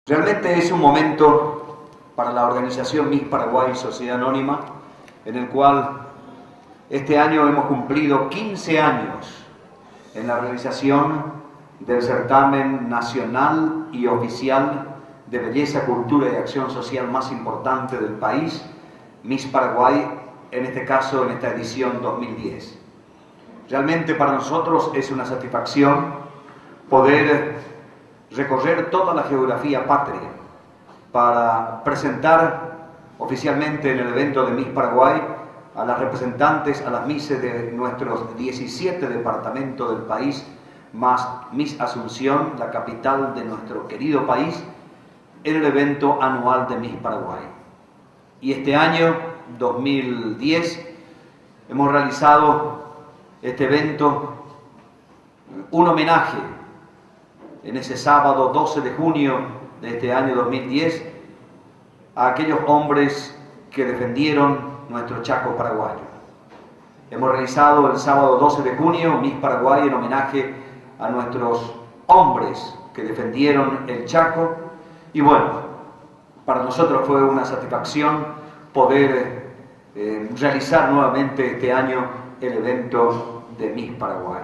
Realmente es un momento para la organización Miss Paraguay Sociedad Anónima, en el cual este año hemos cumplido 15 años en la realización del certamen nacional y oficial de belleza, cultura y acción social más importante del país, Miss Paraguay, en este caso en esta edición 2010. Realmente para nosotros es una satisfacción poder recorrer toda la geografía patria para presentar oficialmente en el evento de Miss Paraguay a las representantes, a las Misses de nuestros 17 departamentos del país, más Miss Asunción, la capital de nuestro querido país, en el evento anual de Miss Paraguay. Y este año, 2010, hemos realizado este evento, un homenaje en ese sábado 12 de junio de este año 2010 a aquellos hombres que defendieron nuestro Chaco paraguayo. Hemos realizado el sábado 12 de junio Miss Paraguay en homenaje a nuestros hombres que defendieron el Chaco, y bueno, para nosotros fue una satisfacción poder realizar nuevamente este año el evento de Miss Paraguay.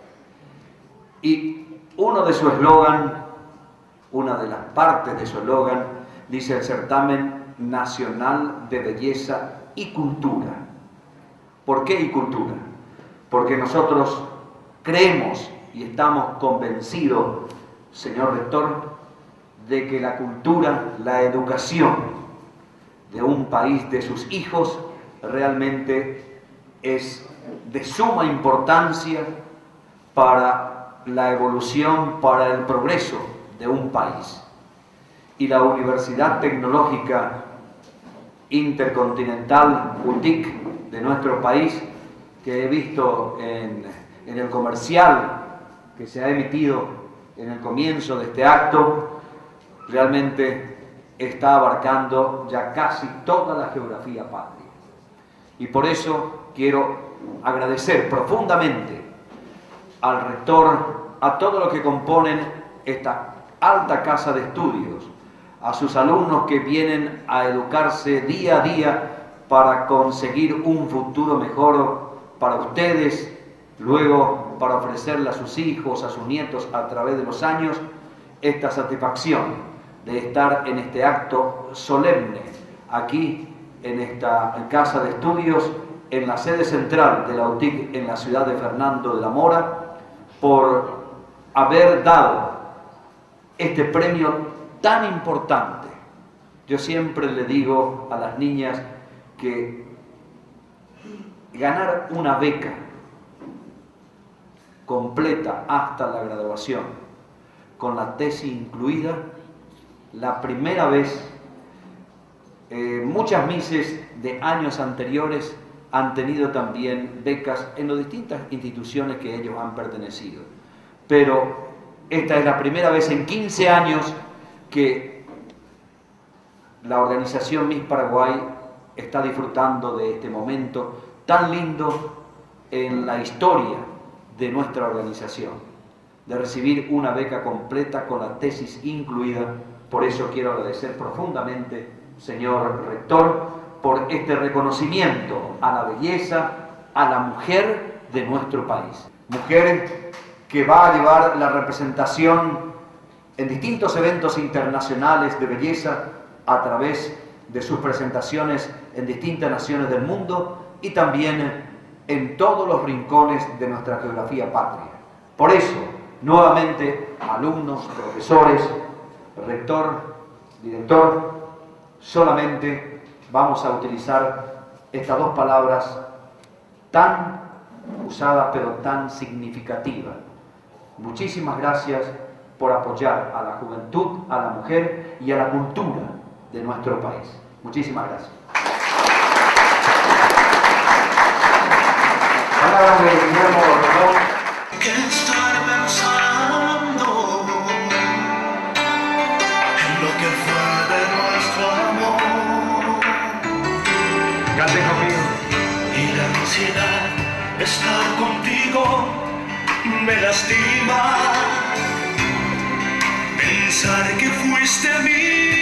Y uno de su eslogan, una de las partes de su eslogan, dice el certamen nacional de belleza y cultura. ¿Por qué y cultura? Porque nosotros creemos y estamos convencidos, señor rector, de que la cultura, la educación de un país, de sus hijos, realmente es de suma importancia para la evolución, para el progreso de un país. Y la Universidad Tecnológica Intercontinental, UTIC, de nuestro país, que he visto en el comercial que se ha emitido en el comienzo de este acto, realmente está abarcando ya casi toda la geografía patria. Y por eso quiero agradecer profundamente al rector, a todos los que componen esta alta casa de estudios, a sus alumnos que vienen a educarse día a día para conseguir un futuro mejor para ustedes, luego para ofrecerle a sus hijos, a sus nietos a través de los años, esta satisfacción de estar en este acto solemne, aquí en esta casa de estudios, en la sede central de la UTIC en la ciudad de Fernando de la Mora, por haber dado este premio tan importante. Yo siempre le digo a las niñas que ganar una beca completa hasta la graduación, con la tesis incluida, la primera vez, muchas Misses de años anteriores han tenido también becas en las distintas instituciones que ellos han pertenecido. Pero esta es la primera vez en 15 años que la organización Miss Paraguay está disfrutando de este momento tan lindo en la historia de nuestra organización, de recibir una beca completa con la tesis incluida. Por eso quiero agradecer profundamente, señor rector, por este reconocimiento a la belleza, a la mujer de nuestro país. Mujer que va a llevar la representación en distintos eventos internacionales de belleza a través de sus presentaciones en distintas naciones del mundo y también en todos los rincones de nuestra geografía patria. Por eso, nuevamente, alumnos, profesores, rector, director, solamente vamos a utilizar estas dos palabras tan usadas pero tan significativas. Muchísimas gracias por apoyar a la juventud, a la mujer y a la cultura de nuestro país. Muchísimas gracias. Palabras de Guillermo Rodón. Estar pensando en lo que fue de nuestro amor. Cante conmigo. Y la ansiedad, estar contigo me lastima. pensar que fuiste mío.